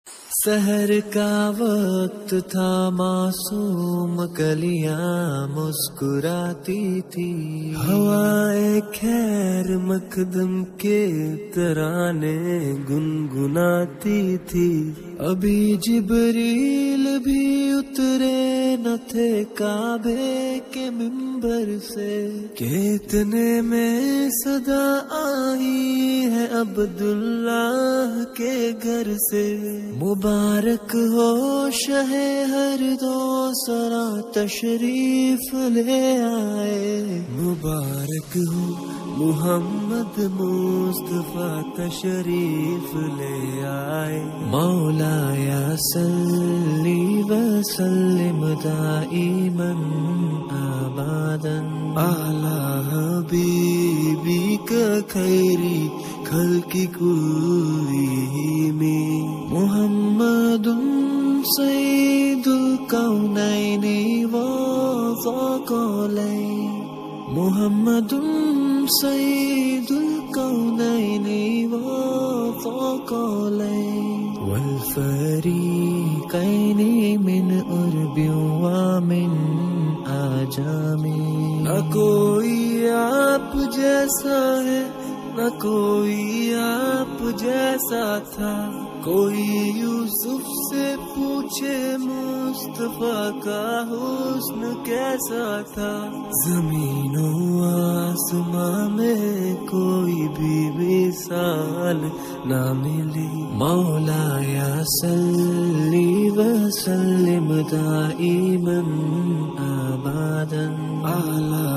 سحر کا وقت تھا، معصوم کلیاں مسکراتی تھی، ہوائے خیر مقدم کے ترانے گنگناتی تھی۔ ابھی جبریل بھی اترے نہ تھے کعبے کے منبر سے کہ اتنے میں صدا آئی ہے عبداللہ کے گھر سے۔ مبارک ہو شہ ہر دو سرا تشریف لے آئے، مبارک ہو محمد مصطفیٰ تشریف لے آئے۔ مولا یا صلی وسلم دائما ابدا اعلی حبیبک خیری خلق کلہم، محمد سید الکونین والثقلین، محمد سید الکونین والثقلین والفریقین من عرب ومن اعجم۔ نہ کوئی آپ جیسا ہے، نہ کوئی آپ جیسا تھا، کوئی یوسف سے پوچھے مصطفیٰ کا حسن کیسا تھا۔ زمین و آسماں میں کوئی بھی مثال نہ ملی۔ مولا یا صلی وسلم دائما ابدا اعلی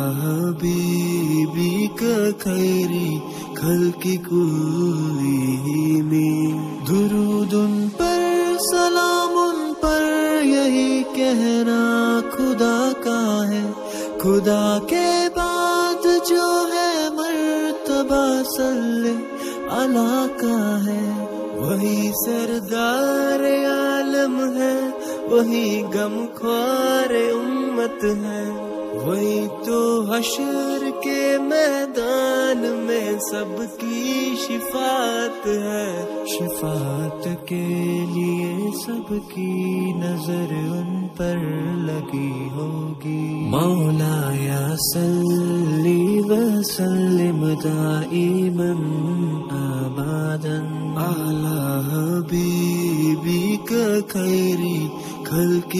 حبیبک خیری خلق کلہم۔ درود ان پر سلام ان پر، یہی کہنا خدا کا ہے، خدا کے بعد جو ہے مرتبہ صلی اللہ کا ہے۔ وہی سردار عالم ہے، وہی غم خوار امت ہے، وہی تو حشر کے میدان میں سب کی شفاعت ہے۔ شفاعت کے لیے سب کی نظر ان پر لگی ہوگی۔ مولا یا صلی وسلم دائما ابدا اعلی حبیبک خیری خلق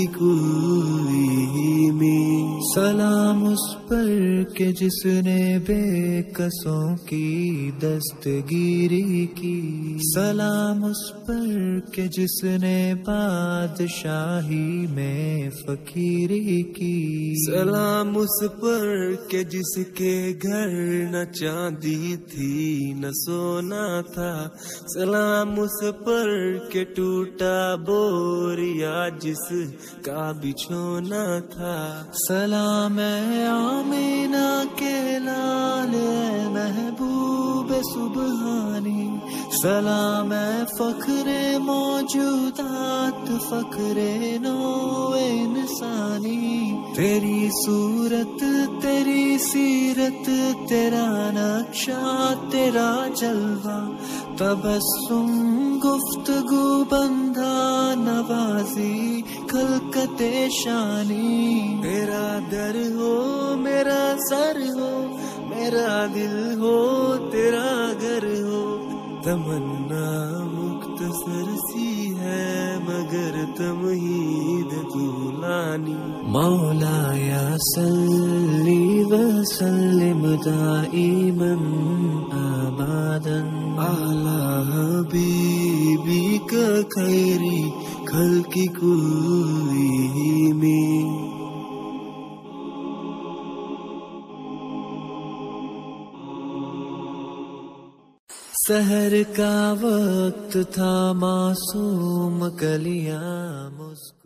کلہم۔ سلام اس پر کہ جس نے بے کسوں کی دستگیری کی، سلام اس پر کہ جس نے بادشاہی میں فقیری کی، سلام اس پر کہ جس کے گھر نہ چاندی تھی نہ سونا تھا، سلام اس پر کہ ٹوٹا بوریا جس کا بچھونا تھا۔ سلام اے آمینہ کے لال، اے محبوب سبحانی، سلام اے فخر موجودات، فخر نوع انسانی۔ تیری صورت تیری سیرت، تیرا نقشہ تیرا جلوہ، تبسم گفتگو بندھا نوازی خلقت شانی۔ تیرا در ہو میرا سر ہو، میرا دل ہو تیرا گھر ہو، تمنا مختصر سی ہے مگر تمہید طولانی۔ مولا یا صلی وسلم دائما ابدا اعلی حبیبک خیری خلق کلہم۔ سحر کا وقت تھا، معصوم کلیاں مسکراتی